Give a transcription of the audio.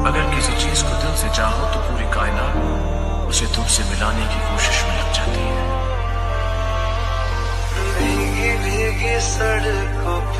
अगर किसी चीज को दिल से चाहो तो पूरी कायनात उसे तुमसे मिलाने की कोशिश में लग जाती है। भीगी भीगी सड़कों